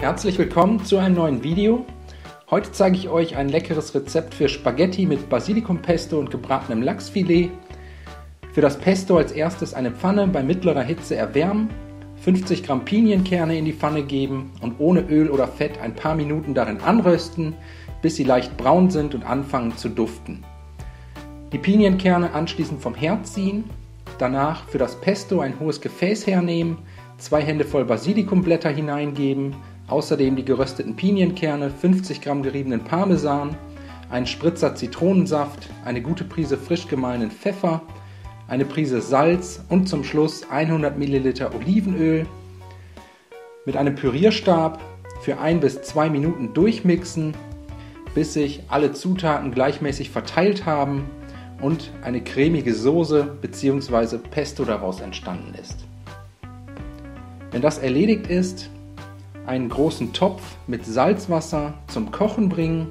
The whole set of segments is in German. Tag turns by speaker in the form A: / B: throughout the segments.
A: Herzlich willkommen zu einem neuen Video. Heute zeige ich euch ein leckeres Rezept für Spaghetti mit Basilikumpesto und gebratenem Lachsfilet. Für das Pesto als erstes eine Pfanne bei mittlerer Hitze erwärmen, 50 Gramm Pinienkerne in die Pfanne geben und ohne Öl oder Fett ein paar Minuten darin anrösten, bis sie leicht braun sind und anfangen zu duften. Die Pinienkerne anschließend vom Herd ziehen, danach für das Pesto ein hohes Gefäß hernehmen, 2 Hände voll Basilikumblätter hineingeben, außerdem die gerösteten Pinienkerne, 50 Gramm geriebenen Parmesan, einen Spritzer Zitronensaft, eine gute Prise frisch gemahlenen Pfeffer, eine Prise Salz und zum Schluss 100 ml Olivenöl. Mit einem Pürierstab für 1 bis 2 Minuten durchmixen, bis sich alle Zutaten gleichmäßig verteilt haben und eine cremige Soße bzw. Pesto daraus entstanden ist. Wenn das erledigt ist, einen großen Topf mit Salzwasser zum Kochen bringen,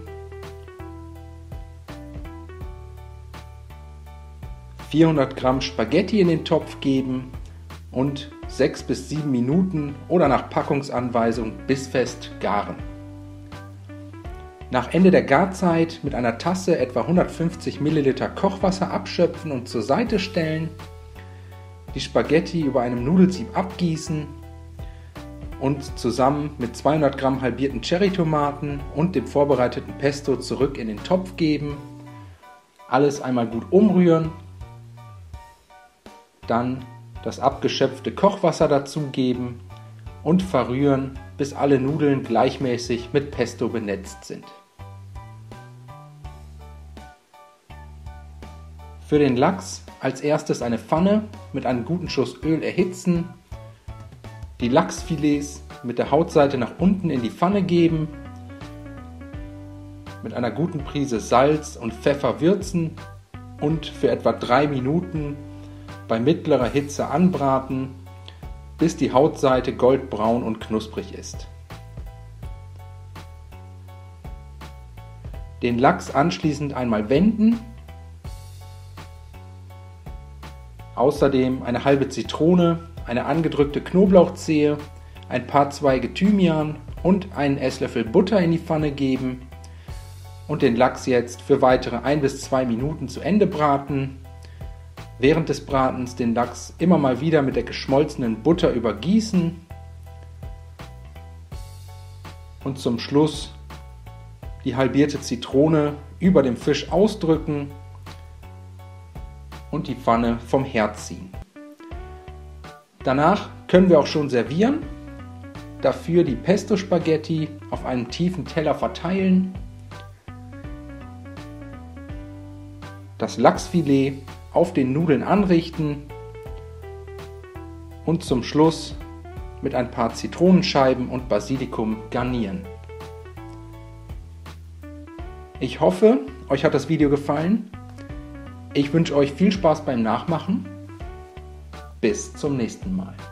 A: 400 Gramm Spaghetti in den Topf geben und 6 bis 7 Minuten oder nach Packungsanweisung bissfest garen. Nach Ende der Garzeit mit einer Tasse etwa 150 ml Kochwasser abschöpfen und zur Seite stellen, die Spaghetti über einem Nudelsieb abgießen und zusammen mit 200 Gramm halbierten Cherrytomaten und dem vorbereiteten Pesto zurück in den Topf geben, alles einmal gut umrühren, dann das abgeschöpfte Kochwasser dazugeben und verrühren, bis alle Nudeln gleichmäßig mit Pesto benetzt sind. Für den Lachs als erstes eine Pfanne mit einem guten Schuss Öl erhitzen, die Lachsfilets mit der Hautseite nach unten in die Pfanne geben, mit einer guten Prise Salz und Pfeffer würzen und für etwa 3 Minuten bei mittlerer Hitze anbraten, bis die Hautseite goldbraun und knusprig ist. Den Lachs anschließend einmal wenden, außerdem eine halbe Zitrone, eine angedrückte Knoblauchzehe, ein paar Zweige Thymian und einen Esslöffel Butter in die Pfanne geben und den Lachs jetzt für weitere 1 bis 2 Minuten zu Ende braten. Während des Bratens den Lachs immer mal wieder mit der geschmolzenen Butter übergießen und zum Schluss die halbierte Zitrone über dem Fisch ausdrücken und die Pfanne vom Herd ziehen. Danach können wir auch schon servieren. Dafür die Pesto-Spaghetti auf einem tiefen Teller verteilen, das Lachsfilet auf den Nudeln anrichten und zum Schluss mit ein paar Zitronenscheiben und Basilikum garnieren. Ich hoffe, euch hat das Video gefallen. Ich wünsche euch viel Spaß beim Nachmachen. Bis zum nächsten Mal.